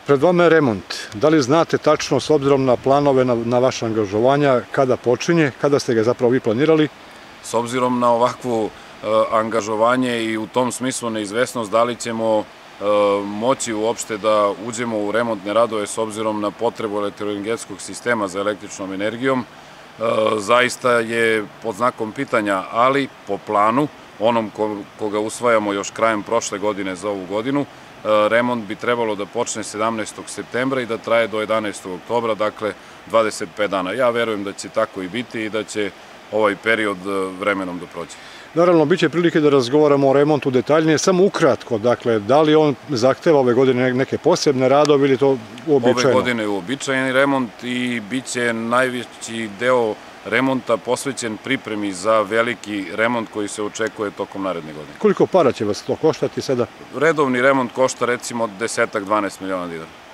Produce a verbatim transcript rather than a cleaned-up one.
Pred vama je remont. Da li znate tačno, s obzirom na planove, na, na vaše angažovanja, kada počinje, kada ste ga zapravo vi planirali? S obzirom na ovakvu e, angažovanje i u tom smislu neizvesnost, da li ćemo e, moći uopšte da uđemo u remontne radove s obzirom na potrebu elektroenergetskog sistema za električnom energijom, e, zaista je pod znakom pitanja, ali po planu, onom ko, koga usvajamo još krajem prošle godine za ovu godinu, remont bi trebalo da počne sedamnaestog septembra i da traje do jedanaestog oktobra, dakle dvadeset pet dana. Ja verujem da će tako i biti i da će ovaj period vremenom da prođe. Naravno, bit će prilike da razgovaramo o remontu detaljnije, samo ukratko, dakle, da li on zahteva ove godine neke posebne radove ili to uobičajeno? Ove godine je uobičajeni remont i bit će najveći deo remonta posvećen pripremi za veliki remont koji se očekuje tokom naredne godine. Koliko para će vas to koštati sada? Redovni remont košta recimo desetak do dvanaest miliona dinara.